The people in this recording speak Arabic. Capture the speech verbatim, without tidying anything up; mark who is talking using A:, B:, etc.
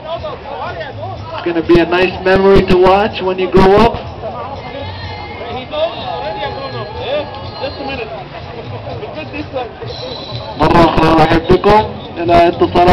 A: It's going to be a nice memory to watch when you grow up. مرة أخرى أحب بكم إلى اتصالات